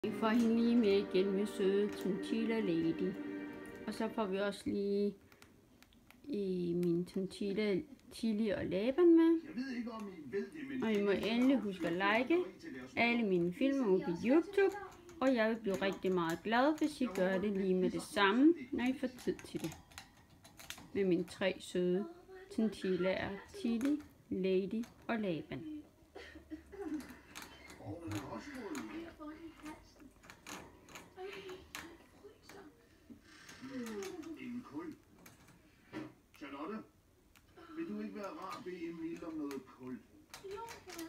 Vi får hende lige med igen med søde Chinchilla Lady. Og så får vi også lige min Chinchilla Chili og Laban med. Og I må endelig huske at like alle mine film ude på YouTube. Og jeg vil blive rigtig meget glad, hvis I gør det lige med det samme, når I får tid til det. Med mine 3 søde Chinchillaer, Chili, Lady og Laban. Charlotte, vil du ikke være rar at bede Emil om noget kul? Jo, ja.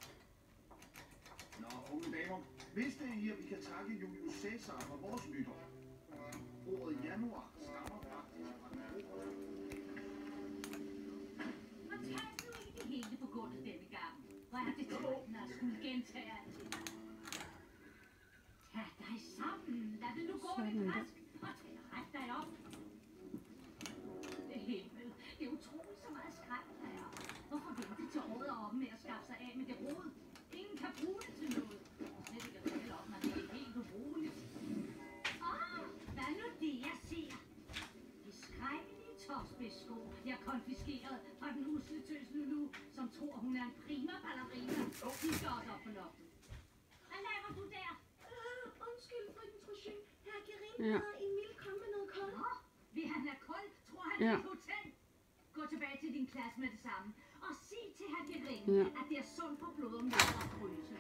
Nå, unge damer, vidste I, at vi kan takke Julius Caesar for vores nytår? Ordet januar stammer faktisk fra den romerske. Fortalte du ikke det hele på gulvet denne gang? Hvor er det tåbende at skulle gentage alt det? Tag dig sammen, lad det nu gå lidt rask, og ret dig op. Himmel, det er utroligt så meget skræk, der er. Hvorfor vente til året er oppe med at skaffe sig af med det rod? Ingen kan bruge det til noget. Slet ikke at tale om, at det er helt ubrugeligt. Hvad nu det, jeg ser? De skrækkelige topspidssko, jeg konfiskeret fra den usle tøs Lulu, som tror, hun er en prima ballerina. De står op på loftet. Hvad laver du der? Undskyld, frøken Trochet. Herre Gerin og Emil kom med noget kul. Vil han have kul? Tror han er et hotel? Gå tilbage til din klasse med det samme. Og sig til herre Gerin, at det er sundt for blodomløb og fryse.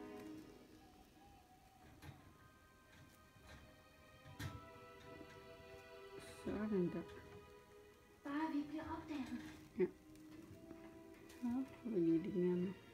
Sådan der. Bare vi bliver opdaget. Ja. Så får vi lige lidt mere med.